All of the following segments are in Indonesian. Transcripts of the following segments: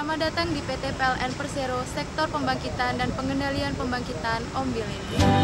Selamat datang di PT PLN Persero, Sektor Pembangkitan dan Pengendalian Pembangkitan Ombilin.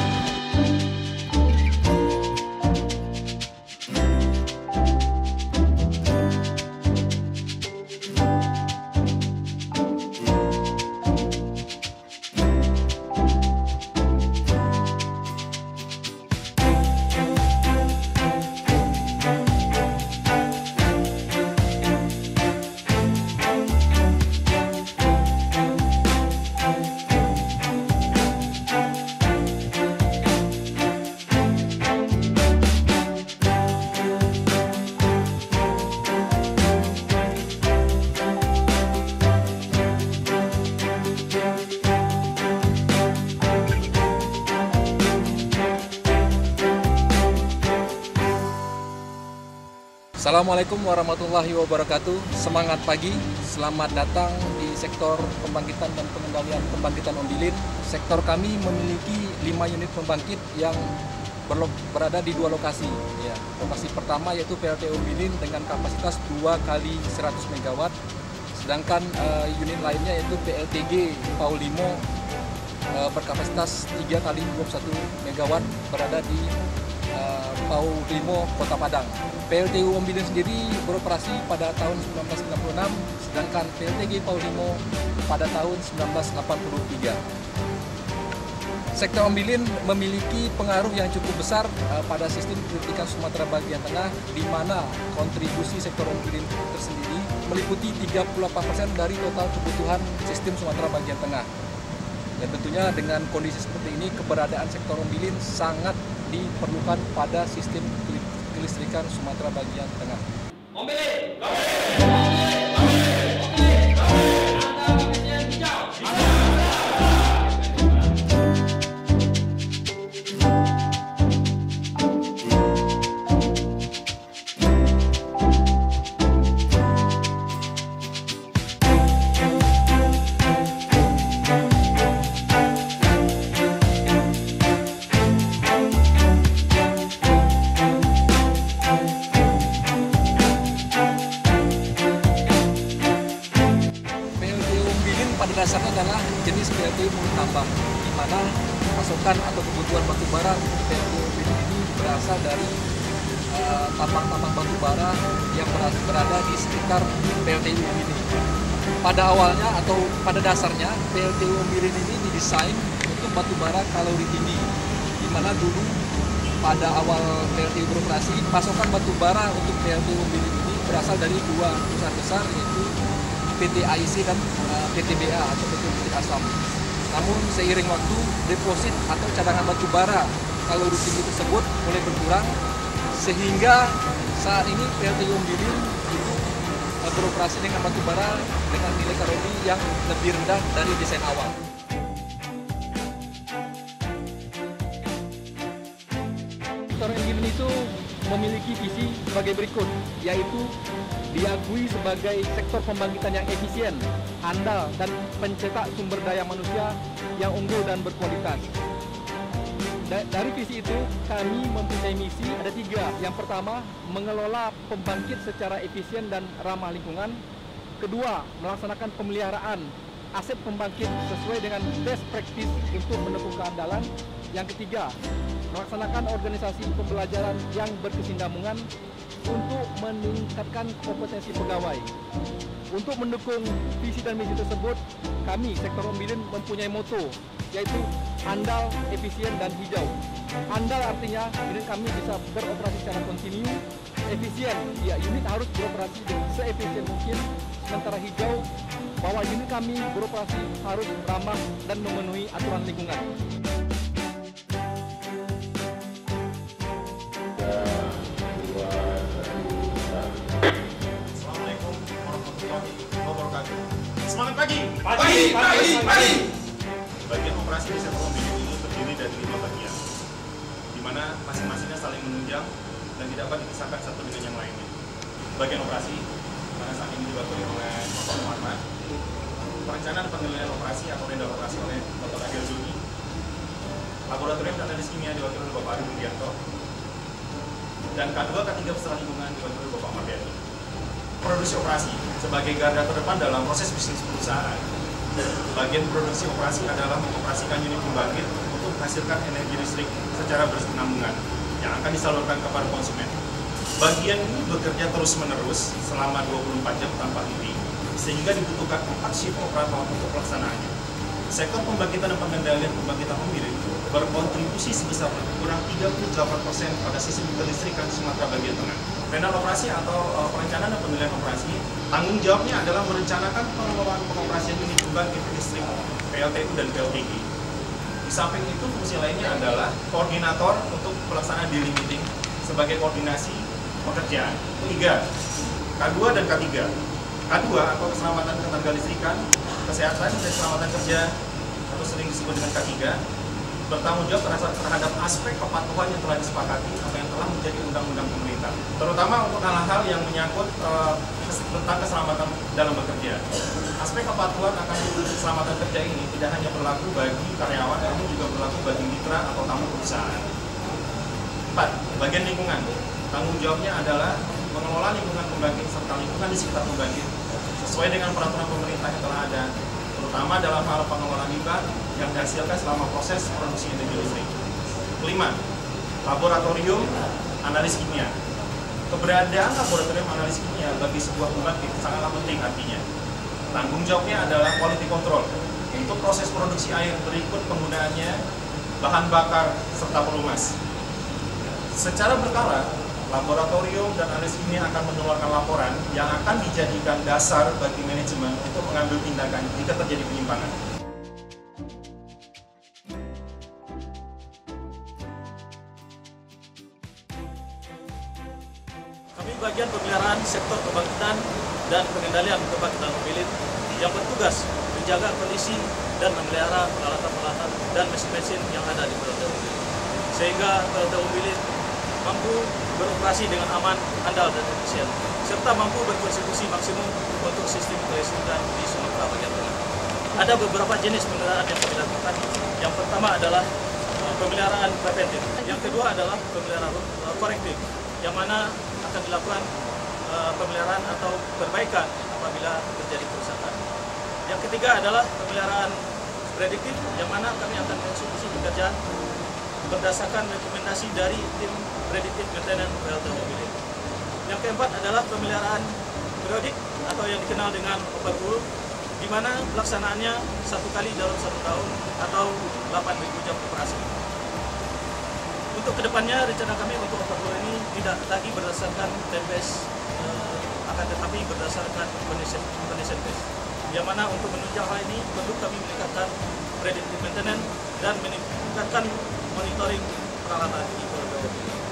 Assalamualaikum warahmatullahi wabarakatuh. Semangat pagi, selamat datang di sektor pembangkitan dan pengendalian pembangkitan Ombilin. Sektor kami memiliki 5 unit pembangkit yang berada di 2 lokasi. Ya, lokasi pertama yaitu PLT Ombilin dengan kapasitas 2 kali 100 MW. Sedangkan unit lainnya yaitu PLTG Paulimo berkapasitas 3 kali 21 MW berada di Paulimo, Kota Padang. PLTU Ombilin sendiri beroperasi pada tahun 1996, sedangkan PLTG Paulimo pada tahun 1983. Sektor Ombilin memiliki pengaruh yang cukup besar pada sistem kelistrikan Sumatera bagian tengah, di mana kontribusi sektor Ombilin tersendiri meliputi 38% dari total kebutuhan sistem Sumatera bagian tengah. Dan tentunya dengan kondisi seperti ini, keberadaan sektor Ombilin sangat diperlukan pada sistem kelistrikan Sumatera bagian tengah. Ombilin, pada dasarnya adalah jenis PLTU mulut tambang, di mana pasokan atau kebutuhan batu bara PLTU ini berasal dari tambang-tambang batu bara yang berada di sekitar PLTU ini. Pada awalnya atau pada dasarnya PLTU Ombilin ini didesain untuk batu bara kalori tinggi, di mana dulu pada awal PLTU beroperasi pasokan batu bara untuk PLTU Ombilin ini berasal dari 2 perusahaan besar, yaitu PT AIC dan PTBA atau PT Bukit Asam. Namun seiring waktu, deposit atau cadangan batu bara kalori tinggi tersebut mulai berkurang, sehingga saat ini PLTU Ombilin itu beroperasi dengan batu bara dengan nilai kalori yang lebih rendah dari desain awal. Sektor Ombilin itu memiliki visi sebagai berikut, yaitu diakui sebagai sektor pembangkitan yang efisien, handal, dan pencetak sumber daya manusia yang unggul dan berkualitas. Dari visi itu, kami mempunyai misi ada 3. Yang pertama, mengelola pembangkit secara efisien dan ramah lingkungan. Kedua, melaksanakan pemeliharaan aset pembangkit sesuai dengan best practice untuk mendukung keandalan. Yang ketiga, melaksanakan organisasi pembelajaran yang berkesinambungan untuk meningkatkan kompetensi pegawai. Untuk mendukung visi dan misi tersebut, kami sektor Ombilin mempunyai moto, yaitu andal, efisien, dan hijau. Andal artinya unit kami bisa beroperasi secara kontinu. Efisien, ya unit harus beroperasi seefisien mungkin. Sementara hijau, bahwa unit kami beroperasi harus ramah dan memenuhi aturan lingkungan. Semangat pagi! Pagi! Bagian operasi di sektor Ombilin ini terdiri dari 5 bagian, di mana masing-masingnya saling menunjang dan tidak dapat dipisahkan satu dengan yang lainnya. Bagian operasi, mana saat ini diwakili oleh Bapak Muhammad, perencanaan pengendalian operasi atau renda operasi oleh Bapak Adil Zuni, laboratorium analisis kimia diwakili oleh Bapak Ari Budianto, dan K2, K3 Bersama Lingkungan diwakili oleh Bapak Mardiani. produksi operasi sebagai garda terdepan dalam proses bisnis perusahaan. Bagian produksi operasi adalah mengoperasikan unit pembangkit untuk menghasilkan energi listrik secara berkesinambungan yang akan disalurkan kepada konsumen. Bagian ini bekerja terus-menerus selama 24 jam tanpa henti, sehingga dibutuhkan 4 shift operator untuk pelaksanaannya. Sektor pembangkitan dan pengendalian pembangkitan pembangkit berkontribusi sebesar kurang 38% pada sistem kelistrikan Sumatera bagian tengah. Panel operasi atau perencanaan dan penilaian operasi, tanggung jawabnya adalah merencanakan pengelolaan pengoperasian unit pembangkit listrik PLTU dan PLTG. Di samping itu, fungsi lainnya adalah koordinator untuk pelaksanaan daily meeting sebagai koordinasi pekerjaan. 3. K2 dan K3. K2 atau keselamatan ketenagalistrikan, kesehatan dan keselamatan kerja atau sering disebut dengan K3, bertanggung jawab terhadap aspek kepatuhan yang telah disepakati atau yang telah menjadi undang-undang pemerintah, terutama untuk hal-hal yang menyangkut tentang keselamatan dalam bekerja. Aspek kepatuhan akan keselamatan kerja ini tidak hanya berlaku bagi karyawan, namun juga berlaku bagi mitra atau tamu perusahaan. 4. Bagian lingkungan. Tanggung jawabnya adalah mengelola lingkungan pembangkit serta lingkungan di sekitar pembangkit sesuai dengan peraturan pemerintah yang telah ada, terutama dalam hal pengelolaan limbah yang dihasilkan selama proses produksi energi listrik. 5. Laboratorium analis kimia. Keberadaan laboratorium analis kimia bagi sebuah pembangkit sangatlah penting artinya. Tanggung jawabnya adalah quality control untuk proses produksi air berikut penggunaannya, bahan bakar, serta pelumas. Secara berkala, laboratorium dan analis kimia akan mengeluarkan laporan yang akan dijadikan dasar bagi manajemen untuk mengambil tindakan jika terjadi penyimpangan. Kami bagian pemeliharaan sektor pembangkitan dan pengendalian pembangkitan pembangkit yang bertugas menjaga kondisi dan memelihara peralatan-peralatan dan mesin-mesin yang ada di PLTU, sehingga PLTU pembangkit mampu beroperasi dengan aman, handal, dan efisien, serta mampu berkontribusi maksimum untuk sistem kelistrikan di Sumatera bagian tengah. Ada beberapa jenis pemeliharaan yang kami lakukan. Yang pertama adalah pemeliharaan preventif. Yang kedua adalah pemeliharaan korektif, yang mana akan dilakukan pemeliharaan atau perbaikan apabila terjadi kerusakan. Yang ketiga adalah pemeliharaan prediktif, yang mana kami akan mengeksekusi pekerjaan berdasarkan rekomendasi dari tim prediktif maintenance PLTU pembangkit. Yang keempat adalah pemeliharaan periodik atau yang dikenal dengan overhaul, di mana pelaksanaannya 1 kali dalam 1 tahun atau 8.000 jam operasi. Untuk kedepannya, rencana kami untuk overhaul ini tidak lagi berdasarkan time-based, akan tetapi berdasarkan condition based. Yang mana untuk menunjang hal ini perlu kami meningkatkan predictive maintenance dan meningkatkan monitoring peralatan di PLTU.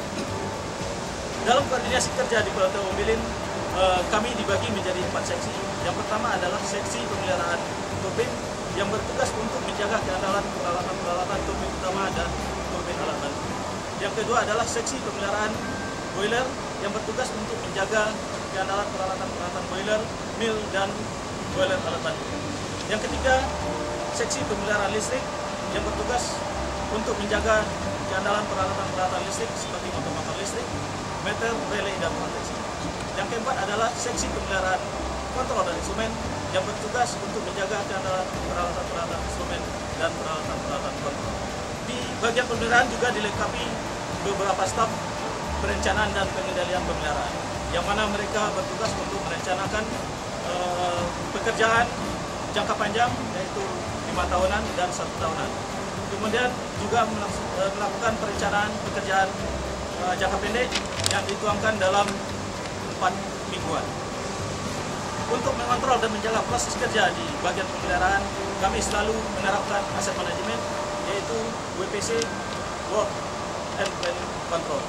Dalam koordinasi kerja di PLTU Pembangkit, kami dibagi menjadi 4 seksi. Yang pertama adalah seksi pemeliharaan turbin yang bertugas untuk menjaga keandalan peralatan-peralatan turbin utama dan turbin alat bantu. Yang kedua adalah seksi pemeliharaan boiler yang bertugas untuk menjaga keandalan peralatan-peralatan boiler, mill, dan boiler alat bantu. Yang ketiga, seksi pemeliharaan listrik yang bertugas untuk menjaga keandalan peralatan-peralatan listrik seperti motor listrik, meter, relay, dan proteksi. Yang keempat adalah seksi pemeliharaan kontrol dan instrumen yang bertugas untuk menjaga keandalan peralatan-peralatan instrumen dan peralatan-peralatan kontrol. Di bagian pemeliharaan juga dilengkapi beberapa staf perencanaan dan pengendalian pemeliharaan, yang mana mereka bertugas untuk merencanakan pekerjaan jangka panjang, yaitu 5 tahunan dan 1 tahunan. Kemudian juga melakukan perencanaan pekerjaan jangka pendek yang dituangkan dalam 4 mingguan. Untuk mengontrol dan menjaga proses kerja di bagian pemeliharaan, kami selalu menerapkan aset manajemen, yaitu WPC, Work and Planning Control.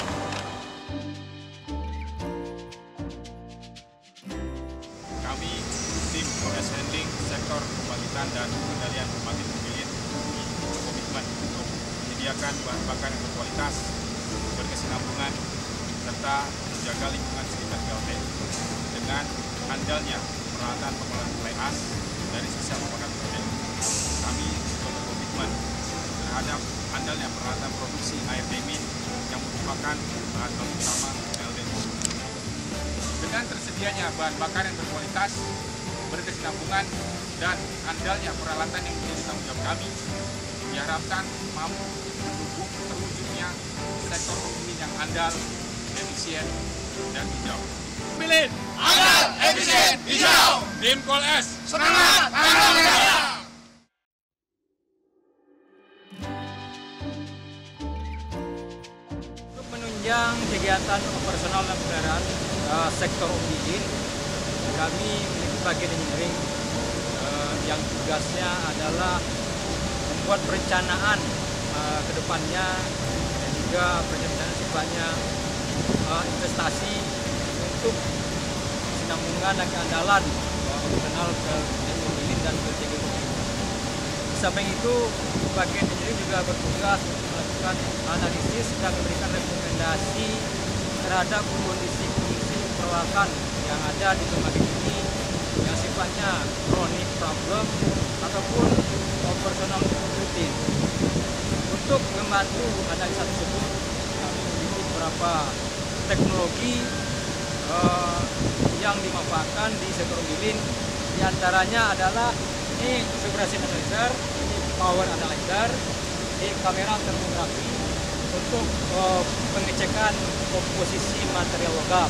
Kami tim proses handling sektor pembangkitan dan pengendalian pembangkit pembangkit berkomitmen untuk menyediakan bahan bakar yang berkualitas, berkesinambungan, serta menjaga lingkungan sekitar PLTU dengan andalnya peralatan pengolahan fly ash dari sisa pembangkit PLTU. Kami juga berkomitmen terhadap andalnya peralatan produksi air demin yang merupakan bahan baku utama PLTU. Dengan tersedia tersedianya bahan bakar yang berkualitas, berkesinambungan, dan andalnya peralatan yang menjadi tanggung jawab kami diharapkan mampu mendukung terwujudnya sektor pemilin yang andal, efisien, dan hijau. Pemilin andal, efisien, hijau. Tim Kol S, Semangat Angkatan Udara. Untuk menunjang kegiatan operasional dan pemeliharaan sektor Ombilin, kami memiliki bagian engineering yang tugasnya adalah membuat perencanaan ke depannya dan juga perencanaan sifatnya investasi untuk kesinambungan dan keandalan operasional Ombilin dan PLTG Ombilin. Di samping itu, bagian engineering juga bertugas untuk melakukan analisis dan memberikan rekomendasi terhadap kondisi peralatan yang ada di lembaga ini yang sifatnya chronic problem ataupun operasional rutin. Untuk membantu analisa tersebut, kami memiliki beberapa teknologi yang dimanfaatkan di sektor Ombilin. Di antaranya adalah ini vibration analyzer, ini power analyzer, ini kamera termografi untuk pengecekan komposisi material logam.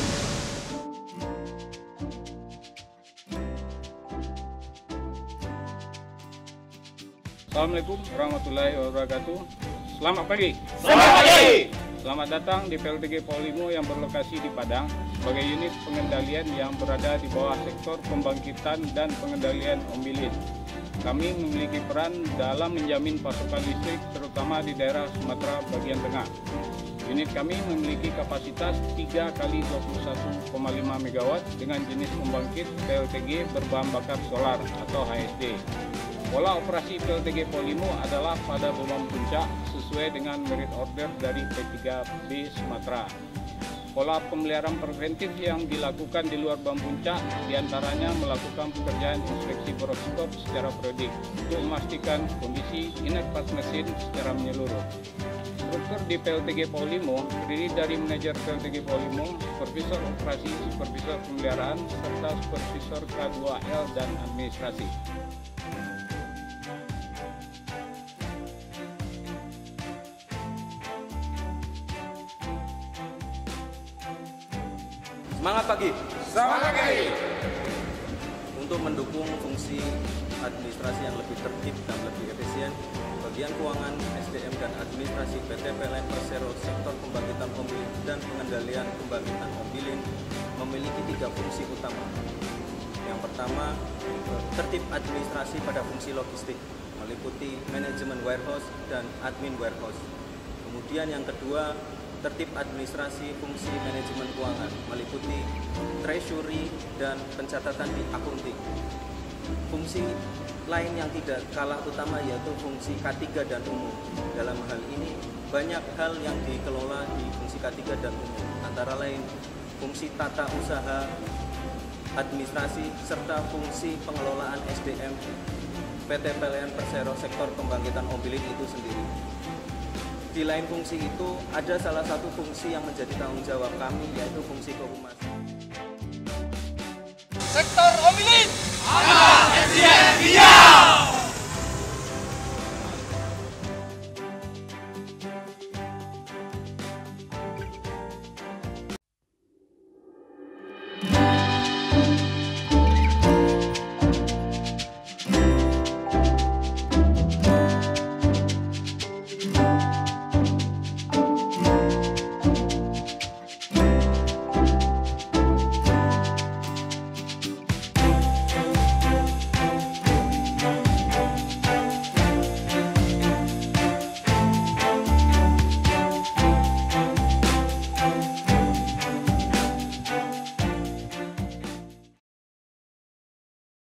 Assalamualaikum warahmatullahi wabarakatuh. Selamat pagi. Selamat pagi. Selamat datang di PLTG Polimo yang berlokasi di Padang sebagai unit pengendalian yang berada di bawah sektor pembangkitan dan pengendalian Ombilin. Kami memiliki peran dalam menjamin pasokan listrik terutama di daerah Sumatera bagian tengah. Unit kami memiliki kapasitas 3 kali 21,5 MW dengan jenis pembangkit PLTG berbahan bakar solar atau HSD. Pola operasi PLTG Polimo adalah pada gelombang puncak sesuai dengan merit order dari P3B Sumatera. Pola pemeliharaan preventif yang dilakukan di luar bam puncak diantaranya melakukan pekerjaan inspeksi boroskop secara periodik untuk memastikan kondisi inerpas mesin secara menyeluruh. Struktur di PLTG Polimo terdiri dari manajer PLTG Polimo, supervisor operasi, supervisor pemeliharaan, serta supervisor K2L dan administrasi. Semangat pagi. Selamat pagi. Untuk mendukung fungsi administrasi yang lebih tertib dan lebih efisien, bagian keuangan, SDM dan administrasi PT PLN Persero sektor pembangkitan Ombilin dan pengendalian pembangkitan Ombilin memiliki 3 fungsi utama. Yang pertama, tertib administrasi pada fungsi logistik, meliputi manajemen warehouse dan admin warehouse. Kemudian yang kedua, tertib administrasi fungsi manajemen keuangan, meliputi treasury dan pencatatan di accounting. Fungsi lain yang tidak kalah utama yaitu fungsi K3 dan umum. Dalam hal ini, banyak hal yang dikelola di fungsi K3 dan umum, antara lain fungsi tata usaha, administrasi, serta fungsi pengelolaan SDM PT PLN Persero sektor pembangkitan Ombilin itu sendiri. Di lain fungsi itu, ada salah satu fungsi yang menjadi tanggung jawab kami, yaitu fungsi kehumasan. Sektor Ombilin andal, efisien, hijau.